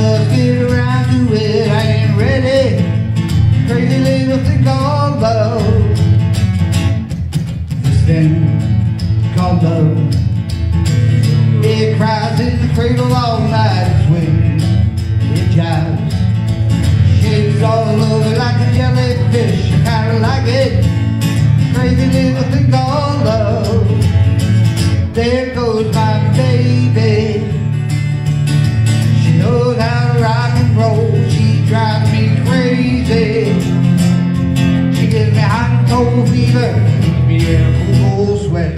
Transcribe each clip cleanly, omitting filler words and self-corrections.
must get around to it. I ain't ready. Crazy little thing called love. This thing called love. It cries in the cradle all night. It swings, it jives, shakes all over like a jellyfish. I kinda like it. Crazy little thing called love. There goes my baby. She knows how to rock and roll. She drives me crazy. She gives me hot and cold fever, keeps me in a cold sweat.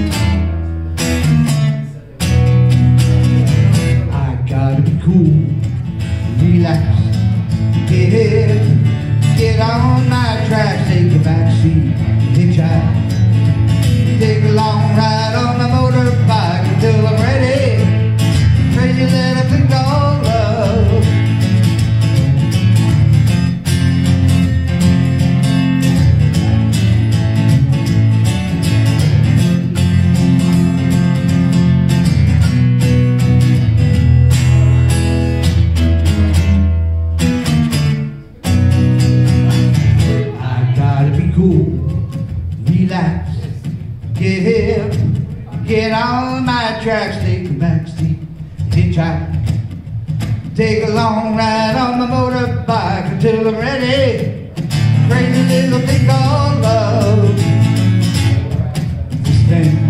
I gotta be cool, relax, get in, get on my tracks, take a backseat, hitchhike, take a long ride on my motorbike until I'm ready. Crazy little thing called love. I gotta be cool, relax, get here, get on my tracks, take a backseat, hitchhike, take a long ride on my motorbike until I'm ready. Crazy little thing called love. This thing